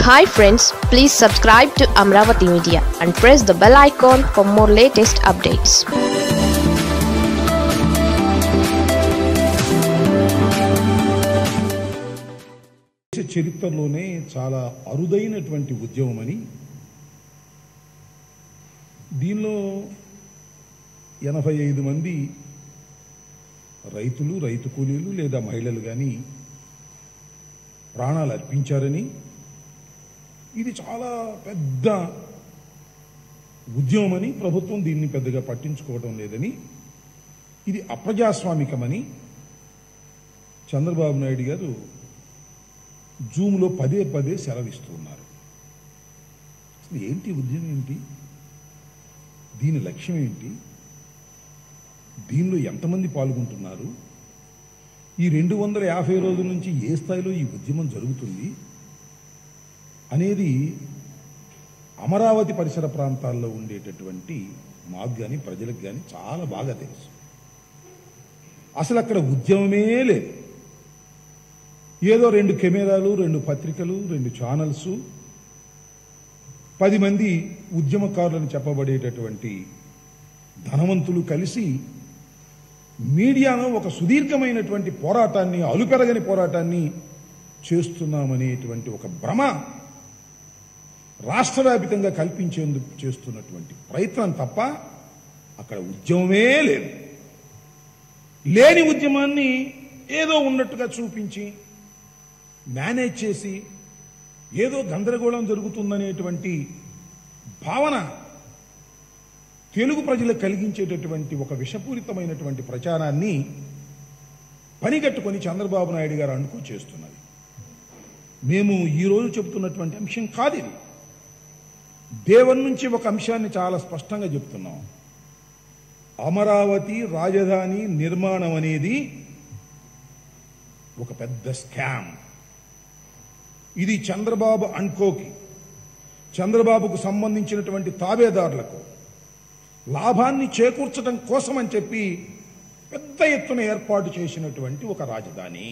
Hi friends, please subscribe to Amravati Media and press the bell icon for more latest updates. చరిత్రలోనే చాలా అరుదైనటువంటి ఉద్యమం అని దీనిలో 85 మంది రైతులు రైతు కూలీలు లేదా మహిళలు గాని ప్రాణాలు అర్పించారని ఇది చాలా పెద్ద ఉద్యమమని ప్రభుత్వం దీన్ని పెద్దగా పట్టించుకోవడం లేదని ఇది అప్రజాస్వామికమని చంద్రబాబు నాయుడు గారు జూమ్లో పదే పదే సెలవిస్తున్నారు. అసలు ఏంటి ఉద్యమం ఏంటి, దీని లక్ష్యం ఏంటి, దీనిలో ఎంతమంది పాల్గొంటున్నారు, ఈ 250 రోజుల నుంచి ఏ స్థాయిలో ఈ ఉద్యమం జరుగుతుంది అనేది అమరావతి పరిసర ప్రాంతాల్లో ఉండేటటువంటి మాకు కానీ ప్రజలకు కానీ చాలా బాగా తెలుసు. అసలు అక్కడ ఉద్యమమే లేదు. ఏదో 2 కెమెరాలు, 2 పత్రికలు, 2 ఛానల్స్, 10 మంది ఉద్యమకారులను చెప్పబడేటటువంటి ధనవంతులు కలిసి మీడియాను ఒక సుదీర్ఘమైనటువంటి పోరాటాన్ని, అలుపెరగని పోరాటాన్ని చేస్తున్నామనేటువంటి ఒక భ్రమ రాష్ట్ర వ్యాప్తంగా కల్పించేందుకు చేస్తున్నటువంటి ప్రయత్నం తప్ప అక్కడ ఉద్యమమే లేదు. లేని ఉద్యమాన్ని ఏదో ఉన్నట్టుగా చూపించి మేనేజ్ చేసి ఏదో గందరగోళం జరుగుతుందనేటువంటి భావన తెలుగు ప్రజలకు కలిగించేటటువంటి ఒక విషపూరితమైనటువంటి ప్రచారాన్ని పనిగట్టుకొని చంద్రబాబు నాయుడు గారు అనుకో చేస్తున్నది. మేము ఈరోజు చెబుతున్నటువంటి అంశం కాదు ఇది. దేవుని నుంచి ఒక అంశాన్ని చాలా స్పష్టంగా చెప్తున్నాం. అమరావతి రాజధాని నిర్మాణం అనేది ఒక పెద్ద స్కామ్. ఇది చంద్రబాబు అనుకోకి, చంద్రబాబుకు సంబంధించినటువంటి తాబేదారులకు లాభాన్ని చేకూర్చడం కోసం అని చెప్పి పెద్ద ఎత్తున ఏర్పాటు చేసినటువంటి ఒక రాజధాని.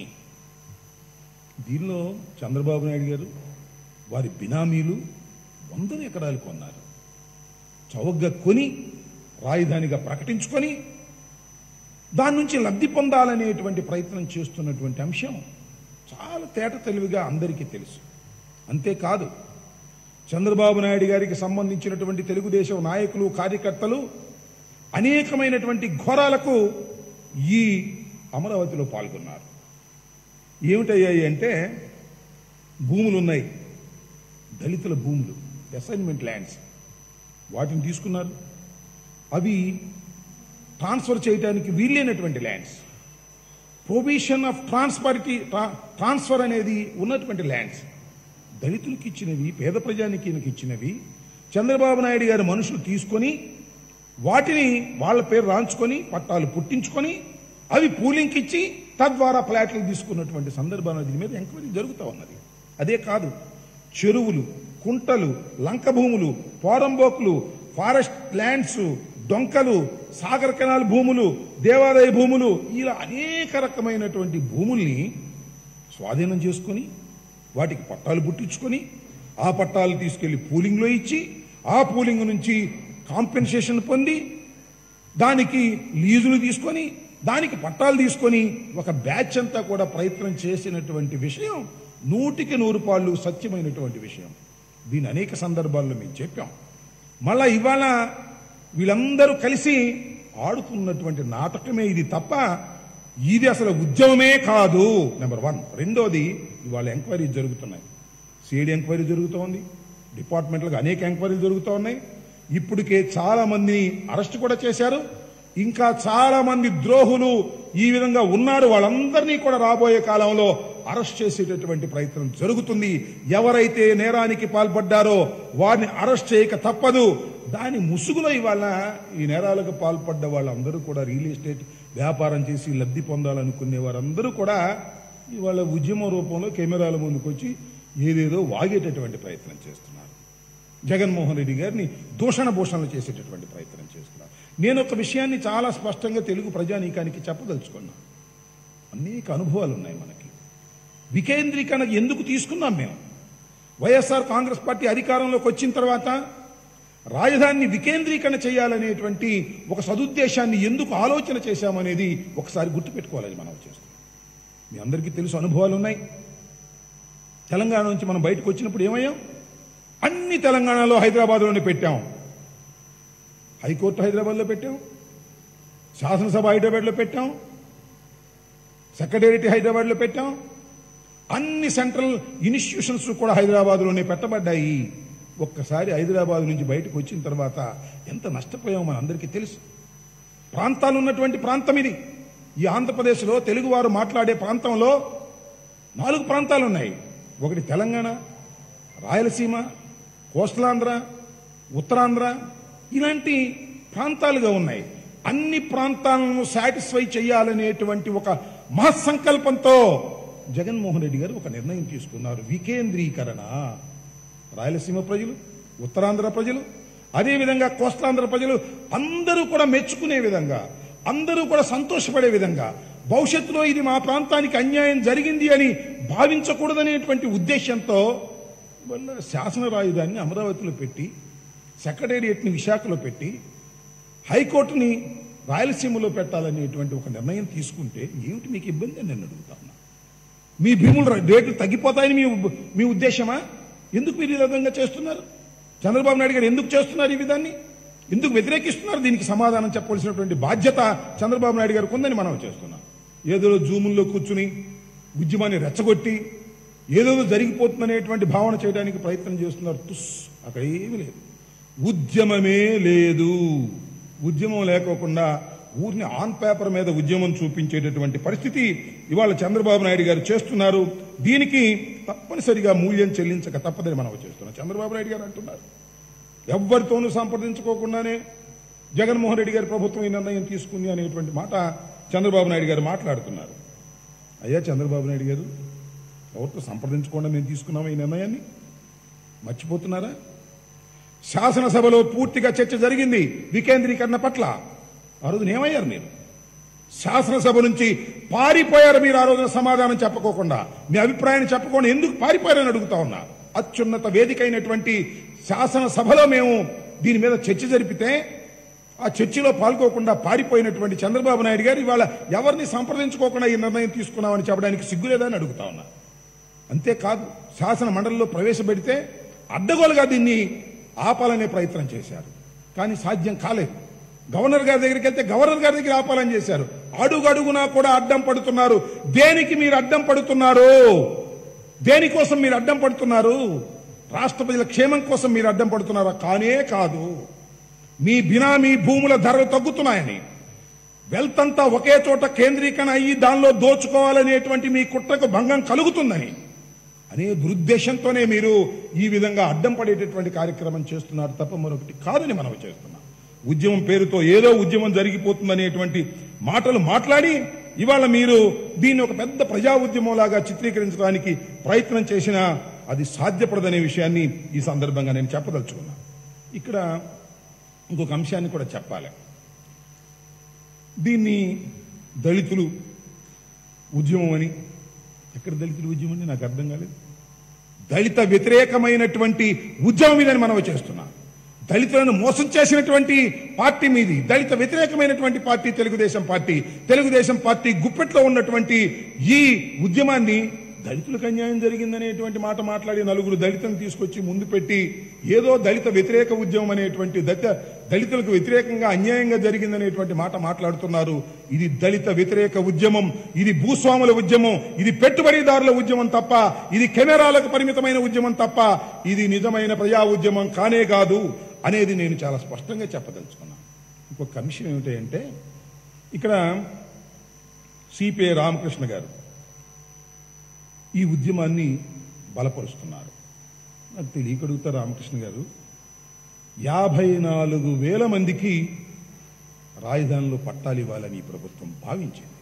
దీనిలో చంద్రబాబు నాయుడు గారు వారి బినామీలు 100 ఎకరాలు కొన్నారు. చౌకగా కొని రాజధానిగా ప్రకటించుకొని దాని నుంచి లబ్ధి పొందాలనేటువంటి ప్రయత్నం చేస్తున్నటువంటి అంశం చాలా తేట తెలివిగా అందరికీ తెలుసు. అంతేకాదు, చంద్రబాబు నాయుడు గారికి సంబంధించినటువంటి తెలుగుదేశం నాయకులు, కార్యకర్తలు అనేకమైనటువంటి ఘోరాలకు ఈ అమరావతిలో పాల్గొన్నారు. ఏమిటయ్యాయి అంటే, భూములు ఉన్నాయి, దళితుల భూములు, అసైన్మెంట్ ల్యాండ్స్, వాటిని తీసుకున్నారు. అవి ట్రాన్స్ఫర్ చేయడానికి వీలైనటువంటి ల్యాండ్స్, ప్రొవిషన్ ఆఫ్ ట్రాన్స్ఫర్ అనేది ఉన్నటువంటి ల్యాండ్స్, దళితులకు ఇచ్చినవి, పేద ప్రజానికీలకు ఇచ్చినవి చంద్రబాబు నాయుడు గారి మనుషులు తీసుకొని వాటిని వాళ్ళ పేరు రాంచుకొని పట్టాలు పుట్టించుకొని అవి పూలింగ్కి ఇచ్చి తద్వారా ఫ్లాట్లు తీసుకున్నటువంటి సందర్భాన్ని దీని మీద ఎంక్వైరీ జరుగుతూ ఉన్నది. అదే కాదు, చెరువులు, కుంటలు, లంక భూములు, పోరంబోకులు, ఫారెస్ట్ ల్యాండ్స్, డొంకలు, సాగర్ కెనాల్ భూములు, దేవాదాయ భూములు, ఇలా అనేక రకమైనటువంటి భూముల్ని స్వాధీనం చేసుకొని వాటికి పట్టాలు పుట్టించుకొని ఆ పట్టాలు తీసుకెళ్లి పూలింగ్లో ఇచ్చి ఆ పూలింగ్ నుంచి కాంపెన్సేషన్ పొంది దానికి లీజులు తీసుకొని దానికి పట్టాలు తీసుకొని ఒక బ్యాచ్ అంతా కూడా ప్రయత్నం చేసినటువంటి విషయం 100కి 100 సత్యమైనటువంటి విషయం. దీని అనేక సందర్భాల్లో మేము చెప్పాం. మళ్ళా ఇవాళ వీళ్ళందరూ కలిసి ఆడుతున్నటువంటి నాటకమే ఇది తప్ప ఇది అసలు ఉద్యమమే కాదు. నెంబర్ 1. రెండోది, ఇవాళ ఎంక్వైరీ జరుగుతున్నాయి. సిఐడి ఎంక్వైరీ జరుగుతోంది, డిపార్ట్మెంట్లకు అనేక ఎంక్వైరీలు జరుగుతూ ఉన్నాయి. ఇప్పటికే చాలా మందిని అరెస్ట్ కూడా చేశారు. ఇంకా చాలా మంది ద్రోహులు ఈ విధంగా ఉన్నారు. వాళ్ళందరినీ కూడా రాబోయే కాలంలో అరెస్ట్ చేసేటటువంటి ప్రయత్నం జరుగుతుంది. ఎవరైతే నేరానికి పాల్పడ్డారో వారిని అరెస్ట్ చేయక తప్పదు. దాని ముసుగులో ఇవాళ ఈ నేరాలకు పాల్పడ్డ వాళ్ళందరూ కూడా రియల్ ఎస్టేట్ వ్యాపారం చేసి లబ్ధి పొందాలనుకునే వారందరూ కూడా ఇవాళ ఉద్యమ రూపంలో కెమెరాల ముందుకు వచ్చి ఏదేదో వాగేటటువంటి ప్రయత్నం చేస్తున్నారు. జగన్మోహన్ రెడ్డి గారిని దూషణభూషణలు చేసేటటువంటి ప్రయత్నం చేస్తున్నారు. నేను ఒక విషయాన్ని చాలా స్పష్టంగా తెలుగు ప్రజానీకానికి చెప్పదలుచుకున్నా. అనేక అనుభవాలు ఉన్నాయి మనకి. వికేంద్రీకరణ ఎందుకు తీసుకున్నాం మేము? వైఎస్ఆర్ కాంగ్రెస్ పార్టీ అధికారంలోకి వచ్చిన తర్వాత రాజధానిని వికేంద్రీకరణ చేయాలనేటువంటి ఒక సదుద్దేశాన్ని ఎందుకు ఆలోచన చేశామనేది ఒకసారి గుర్తుపెట్టుకోవాలని మనం చేస్తాం. మీ అందరికీ తెలుసు, అనుభవాలు ఉన్నాయి. తెలంగాణ నుంచి మనం బయటకు వచ్చినప్పుడు ఏమయ్యాం? అన్ని తెలంగాణలో హైదరాబాద్లోనే పెట్టాం. హైకోర్టు హైదరాబాద్లో పెట్టాం, శాసనసభ హైదరాబాద్లో పెట్టాం, సెక్రటేరియట్ హైదరాబాద్లో పెట్టాం, అన్ని సెంట్రల్ ఇన్స్టిట్యూషన్స్ కూడా హైదరాబాద్లోనే పెట్టబడ్డాయి. ఒక్కసారి హైదరాబాద్ నుంచి బయటకు వచ్చిన తర్వాత ఎంత నష్టపోయామో మనందరికీ తెలుసు. ప్రాంతాలు ఉన్నటువంటి ప్రాంతం ఇది. ఈ ఆంధ్రప్రదేశ్లో తెలుగువారు మాట్లాడే ప్రాంతంలో 4 ప్రాంతాలు ఉన్నాయి. ఒకటి తెలంగాణ, రాయలసీమ, కోస్టలాంధ్ర, ఉత్తరాంధ్ర, ఇలాంటి ప్రాంతాలుగా ఉన్నాయి. అన్ని ప్రాంతాలను సాటిస్ఫై చేయాలనేటువంటి ఒక మహత్సంకల్పంతో జగన్మోహన్ రెడ్డి గారు ఒక నిర్ణయం తీసుకున్నారు. వికేంద్రీకరణ. రాయలసీమ ప్రజలు, ఉత్తరాంధ్ర ప్రజలు, అదేవిధంగా కోస్తాంధ్ర ప్రజలు అందరూ కూడా మెచ్చుకునే విధంగా, అందరూ కూడా సంతోషపడే విధంగా, భవిష్యత్తులో ఇది మా ప్రాంతానికి అన్యాయం జరిగింది అని భావించకూడదనేటువంటి ఉద్దేశంతో శాసన రాజధానిని అమరావతిలో పెట్టి, సెక్రటేరియట్ని విశాఖలో పెట్టి, హైకోర్టుని రాయలసీమలో పెట్టాలనేటువంటి ఒక నిర్ణయం తీసుకుంటే ఏమిటి మీకు ఇబ్బంది అని నేను అడుగుతాను. మీ భూముల రేట్లు తగ్గిపోతాయని మీ ఉద్దేశమా? ఎందుకు మీరు ఈ విధంగా చేస్తున్నారు? చంద్రబాబు నాయుడు గారు ఎందుకు చేస్తున్నారు ఈ విధాన్ని? ఎందుకు వ్యతిరేకిస్తున్నారు? దీనికి సమాధానం చెప్పవలసినటువంటి బాధ్యత చంద్రబాబు నాయుడు గారికి ఉందని మనం చేస్తున్నాం. ఏదో జూముల్లో కూర్చుని ఉద్యమాన్ని రెచ్చగొట్టి ఏదో జరిగిపోతుందనేటువంటి భావన చేయడానికి ప్రయత్నం చేస్తున్నారు. అక్కడ ఏమీ లేదు, ఉద్యమమే లేదు. ఉద్యమం లేకోకుండా ఊరిని ఆన్ పేపర్ మీద ఉద్యమం చూపించేటటువంటి పరిస్థితి ఇవాళ చంద్రబాబు నాయుడు గారు చేస్తున్నారు. దీనికి తప్పనిసరిగా మూల్యం చెల్లించక తప్పదని మనం చేస్తున్నాం. చంద్రబాబు నాయుడు గారు అంటున్నారు, ఎవరితోనూ సంప్రదించుకోకుండానే జగన్మోహన్ రెడ్డి గారి ప్రభుత్వం ఈ నిర్ణయం తీసుకుంది అనేటువంటి మాట చంద్రబాబు నాయుడు గారు మాట్లాడుతున్నారు. అయ్యా చంద్రబాబు నాయుడు గారు, ఎవరితో సంప్రదించకుండా మేము తీసుకున్నాము ఈ నిర్ణయాన్ని? మర్చిపోతున్నారా? శాసనసభలో పూర్తిగా చర్చ జరిగింది వికేంద్రీకరణ పట్ల. ఆ రోజున ఏమయ్యారు మీరు? శాసనసభ నుంచి పారిపోయారు మీరు. ఆ రోజున సమాధానం చెప్పకోకుండా, మీ అభిప్రాయాన్ని చెప్పకుండా ఎందుకు పారిపోయారని అడుగుతా ఉన్నా. అత్యున్నత వేదిక అయినటువంటి శాసనసభలో మేము దీని మీద చర్చ జరిపితే ఆ చర్చలో పాల్గొకుండా పారిపోయినటువంటి చంద్రబాబు నాయుడు గారు ఇవాళ ఎవరిని సంప్రదించుకోకుండా ఈ నిర్ణయం తీసుకున్నామని చెప్పడానికి సిగ్గులేదని అడుగుతా ఉన్నా. అంతేకాదు, శాసన మండలిలో ప్రవేశపెడితే అడ్డగోలుగా దీన్ని ఆపాలనే ప్రయత్నం చేశారు. కానీ సాధ్యం కాలేదు. గవర్నర్ గారి దగ్గరికి వెళ్తే గవర్నర్ గారి దగ్గర ఆపాలని చేశారు. అడుగడుగునా కూడా అడ్డం పడుతున్నారు. దేనికి మీరు అడ్డం పడుతున్నారు? దేనికోసం మీరు అడ్డం పడుతున్నారు? రాష్ట్ర ప్రజల క్షేమం కోసం మీరు అడ్డం పడుతున్నారా? కానే కాదు. మీ బినామీ భూముల ధరలు తగ్గుతున్నాయని, వెల్త్ అంతా ఒకే చోట కేంద్రీకరణ అయ్యి దానిలో దోచుకోవాలనేటువంటి మీ కుట్రకు భంగం కలుగుతుందని అనే దురుద్దేశంతోనే మీరు ఈ విధంగా అడ్డం పడేటటువంటి కార్యక్రమం చేస్తున్నారు తప్ప మరొకటి కాదని మనం చేస్తున్నాం. ఉద్యమం పేరుతో ఏదో ఉద్యమం జరిగిపోతుందనేటువంటి మాటలు మాట్లాడి ఇవాళ మీరు దీన్ని ఒక పెద్ద ప్రజా ఉద్యమంలాగా చిత్రీకరించడానికి ప్రయత్నం చేసినా అది సాధ్యపడదనే విషయాన్ని ఈ సందర్భంగా నేను చెప్పదలుచుకున్నా. ఇక్కడ ఇంకొక అంశాన్ని కూడా చెప్పాలి. దీన్ని దళితులు ఉద్యమం అని, ఎక్కడ దళితులు ఉద్యమం అని నాకు అర్థం కాలేదు. దళిత వ్యతిరేకమైనటువంటి ఉద్యమం ఇదని మనం చేస్తున్నాం. దళితులను మోసం చేసినటువంటి పార్టీ మీది. దళిత వ్యతిరేకమైనటువంటి party Telugu Desam party. Telugu Desam party గుప్పెట్లో ఉన్నటువంటి ఈ ఉద్యమాన్ని దళితులకు అన్యాయం జరిగిందనేటువంటి మాట మాట్లాడి నలుగురు దళితులను తీసుకొచ్చి ముందు పెట్టి ఏదో దళిత వ్యతిరేక ఉద్యమం అనేటువంటి దళితులకు వ్యతిరేకంగా అన్యాయంగా జరిగిందనేటువంటి మాట మాట్లాడుతున్నారు. ఇది దళిత వ్యతిరేక ఉద్యమం, ఇది భూస్వాముల ఉద్యమం, ఇది పెట్టుబడిదారుల ఉద్యమం తప్ప, ఇది కెమెరాలకు పరిమితమైన ఉద్యమం తప్ప ఇది నిజమైన ప్రజా ఉద్యమం కానే కాదు అనేది నేను చాలా స్పష్టంగా చెప్పదలుచుకున్నాను. ఇంకొక అంశం ఏమిటంటే, ఇక్కడ సిపిఐ రామకృష్ణ గారు ఈ ఉద్యమాన్ని బలపరుస్తున్నారు. నాకు తెలియకడుగుతా రామకృష్ణ గారు, 54,000 మందికి రాజధానిలో పట్టాలు ఇవ్వాలని ఈ ప్రభుత్వం భావించింది.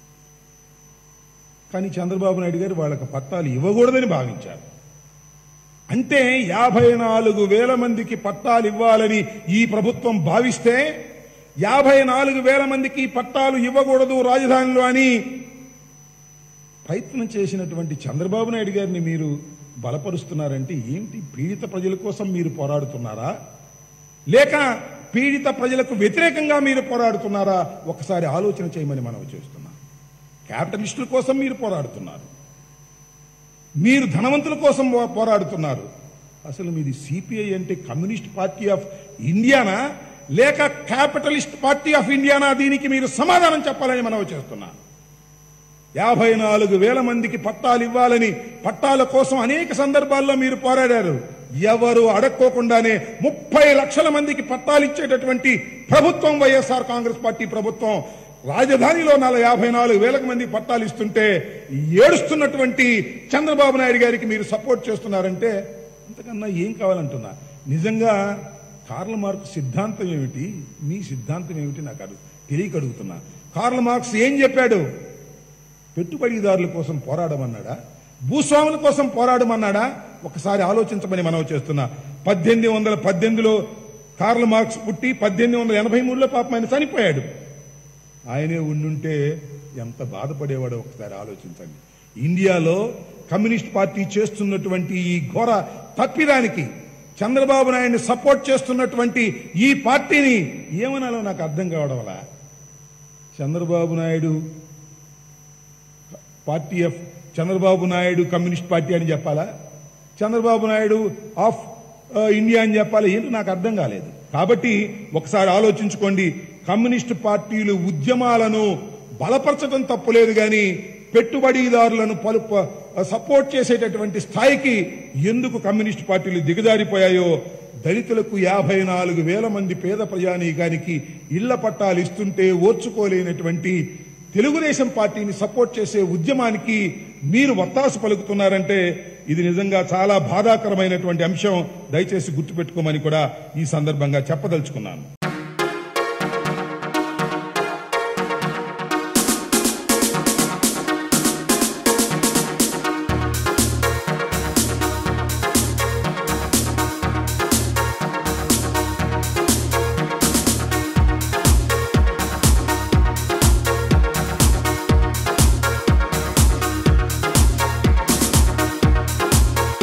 కానీ చంద్రబాబు నాయుడు గారు వాళ్ళకి పట్టాలు ఇవ్వకూడదని భావించారు. అంటే 54,000 మందికి పట్టాలు ఇవ్వాలని ఈ ప్రభుత్వం భావిస్తే 54,000 మందికి పట్టాలు ఇవ్వకూడదు రాజధానిలో అని ప్రయత్నం చేసినటువంటి చంద్రబాబు నాయుడు గారిని మీరు బలపరుస్తున్నారంటే ఏంటి? పీడిత ప్రజల కోసం మీరు పోరాడుతున్నారా, లేక పీడిత ప్రజలకు వ్యతిరేకంగా మీరు పోరాడుతున్నారా? ఒకసారి ఆలోచన చేయమని మనం చేస్తున్నాం. క్యాపిటలిస్టుల కోసం మీరు పోరాడుతున్నారు, మీరు ధనవంతుల కోసం పోరాడుతున్నారు. అసలు మీది సిపిఐ అంటే కమ్యూనిస్ట్ పార్టీ ఆఫ్ ఇండియానా లేక క్యాపిటలిస్ట్ పార్టీ ఆఫ్ ఇండియానా? దీనికి మీరు సమాధానం చెప్పాలని మనం చేస్తున్నాం. 54,000 మందికి పట్టాలు ఇవ్వాలని, పట్టాల కోసం అనేక సందర్భాల్లో మీరు పోరాడారు. ఎవరు అడక్కోకుండానే 30 లక్షల మందికి పట్టాలు ఇచ్చేటటువంటి ప్రభుత్వం వైఎస్ఆర్ కాంగ్రెస్ పార్టీ ప్రభుత్వం. రాజధానిలో 54,000 మందికి పట్టాలు ఇస్తుంటే ఏడుస్తున్నటువంటి చంద్రబాబు నాయుడు గారికి మీరు సపోర్ట్ చేస్తున్నారంటే అంతకన్నా ఏం కావాలంటున్నా? నిజంగా కార్ల్ మార్క్స్ సిద్ధాంతం ఏమిటి, మీ సిద్ధాంతం ఏమిటి నాకు తెలియక అడుగుతున్నా. కార్ల్ మార్క్స్ ఏం చెప్పాడు? పెట్టుబడిదారుల కోసం పోరాడమన్నాడా, భూస్వాముల కోసం పోరాడమన్నాడా? ఒకసారి ఆలోచించమని మనం చేస్తున్నా. 1818లో కార్ల్ మార్క్స్ పుట్టి 1883లో పాపం ఆయన చనిపోయాడు. ఆయనే ఉండుంటే ఎంత బాధపడేవాడో ఒకసారి ఆలోచించండి. ఇండియాలో కమ్యూనిస్ట్ పార్టీ చేస్తున్నటువంటి ఈ ఘోర తప్పిదానికి చంద్రబాబు నాయుడిని సపోర్ట్ చేస్తున్నటువంటి ఈ పార్టీని ఏమనాలో నాకు అర్థం కావడం వల్ల Chandrababu Naidu party of Chandrababu Naidu communist party అని చెప్పాలా, చంద్రబాబు నాయుడు ఆఫ్ ఇండియా అని చెప్పాలా? ఏంటో నాకు అర్థం కాలేదు. కాబట్టి ఒకసారి ఆలోచించుకోండి. కమ్యూనిస్టు పార్టీలు ఉద్యమాలను బలపరచడం తప్పులేదు, కానీ పెట్టుబడిదారులను సపోర్ట్ చేసేటటువంటి స్థాయికి ఎందుకు కమ్యూనిస్టు పార్టీలు దిగజారిపోయాయో, దళితులకు 54,000 మంది పేద ప్రజానీకానికి ఇళ్ల పట్టాలు ఇస్తుంటే ఓర్చుకోలేనటువంటి తెలుగుదేశం పార్టీని సపోర్ట్ చేసే ఉద్యమానికి మీరు వత్తాసు పలుకుతున్నారంటే ఇది నిజంగా చాలా బాధాకరమైనటువంటి అంశం. దయచేసి గుర్తుపెట్టుకోమని కూడా ఈ సందర్భంగా చెప్పదలుచుకున్నాను.